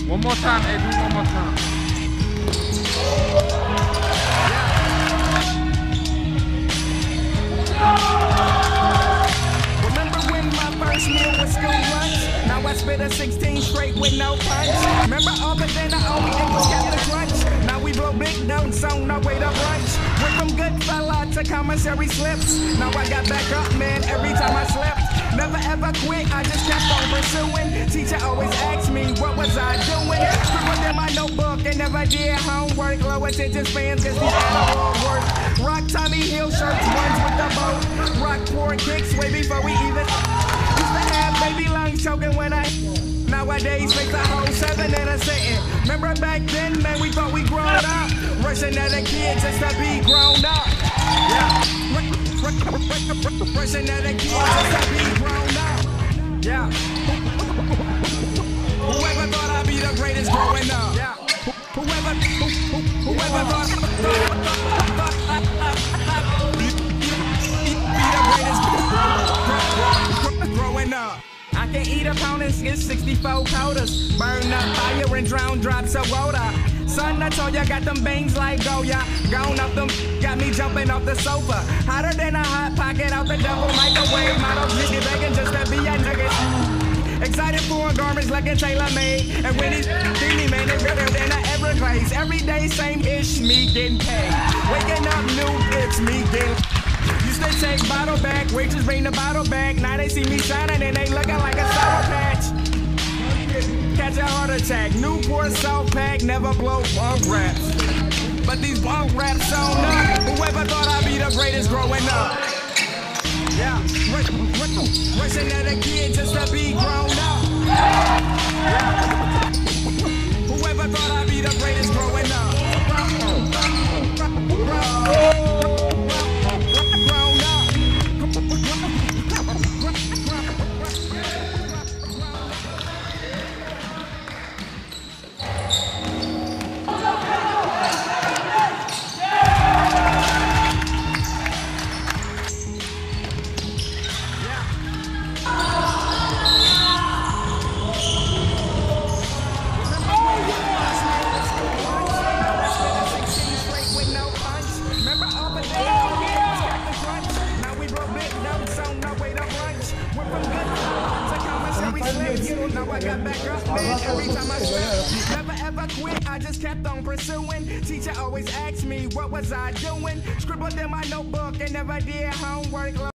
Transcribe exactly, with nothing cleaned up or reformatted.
One more time, hey, do one more time. Remember when my first meal was school lunch? Now I spit a sixteen straight with no punch. Remember all the dinner only it was kept the crunch. Now we blow big notes on our way to brunch. Went from good fella to commissary slips. Now I got back up, man, every time I slept. Never ever quit, I just kept on pursuing. Teacher always asked me, what was I doing? Scribbled in my notebook and never did homework. Low attention spans, cause these analog work. Rock Tommy Hill shirts, ones with the boat. Rock poor kicks way before we even used to have baby lungs choking when I nowadays face a whole seven in a sitting. Remember back then, man, we thought we grown up. Rushing at a kid just to be grown up. Yeah. Rushing at a kid just to be grown up. Yeah. Whoever thought I'd be the greatest growing up. Yeah. Whoever, whoever thought be the greatest growing up. I can eat a pound and get sixty-four quotas. Burn up fire and drown drops of water. Son, I told ya, got them bangs like Goya. Gone up them, got me jumping off the sofa. Hotter than a hot pocket out the double microwave. Model get begging just to be a nigga. Excited for garments like a tailor-made. And when he see me, man, it's better than I ever glaze. Every day, same-ish, me getting paid. Waking up new, it's me getting. Used to take bottle back, waitress bring the bottle back. Now they see me shining and they looking like a sour patch. Catch a heart attack, Newport South Pack, never blow bunk raps. But these bunk raps sewn up. Whoever thought I'd be the greatest growing up? Yeah, rushing at a kid just to be grown up. Yeah, whoever thought I'd be the greatest growing up? Now I got back up, man, every time I slept. Never ever quit, I just kept on pursuing. Teacher always asked me, what was I doing? Scribbled in my notebook and never did homework.